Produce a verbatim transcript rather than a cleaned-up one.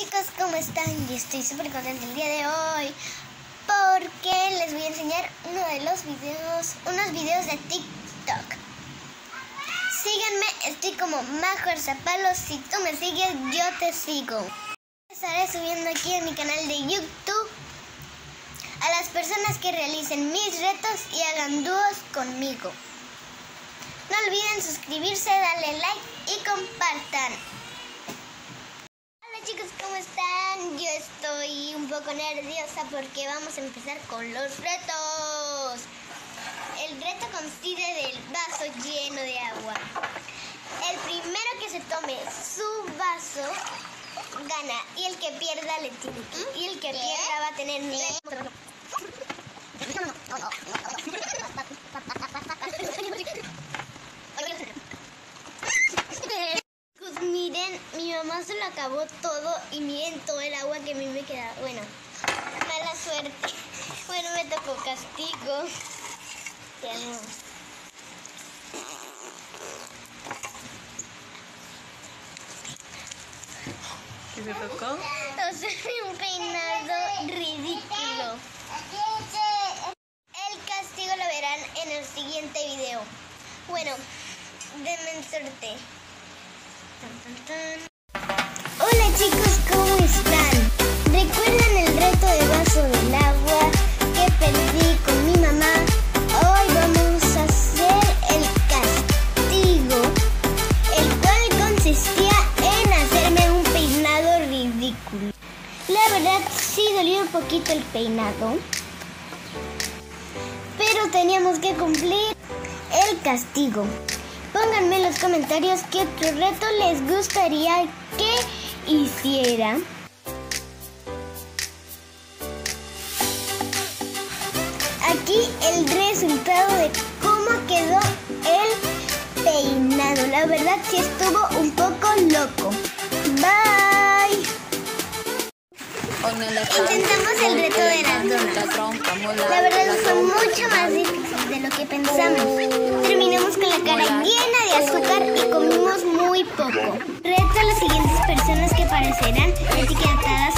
chicos, ¿cómo están? Yo estoy súper contenta el día de hoy porque les voy a enseñar uno de los videos, unos videos de TikTok. Síganme, estoy como Majo Zapalos. Si tú me sigues, yo te sigo. Estaré subiendo aquí en mi canal de YouTube a las personas que realicen mis retos y hagan dúos conmigo. No olviden suscribirse, darle like y compartan. Hola chicos, ¿cómo están? Yo estoy un poco nerviosa porque vamos a empezar con los retos. El reto consiste del vaso lleno de agua. El primero que se tome su vaso gana y el que pierda le tiene que. Y el que pierda va a tener un reto. Pues miren, mi mamá se lo acabó todo y miren todo el agua que a mí me queda. Bueno, mala suerte. Bueno, me tocó castigo. Ya no. ¿Qué te tocó? Hacerme un peinado ridículo. El castigo lo verán en el siguiente video. Bueno, denme suerte. Tan, tan, tan. Hola chicos, ¿cómo están? ¿Recuerdan el reto de vaso del agua que perdí con mi mamá? Hoy vamos a hacer el castigo, el cual consistía en hacerme un peinado ridículo. La verdad sí dolió un poquito el peinado, pero teníamos que cumplir el castigo. Pónganme en los comentarios qué otro reto les gustaría que hiciera. Aquí el resultado de cómo quedó el peinado. La verdad sí estuvo un poco loco. Bye. Intentamos el reto de las donas. La verdad fue mucho más difícil de lo que pensamos. Terminamos con la cara llena de azúcar y comimos muy poco. Reto a las siguientes personas que aparecerán etiquetadas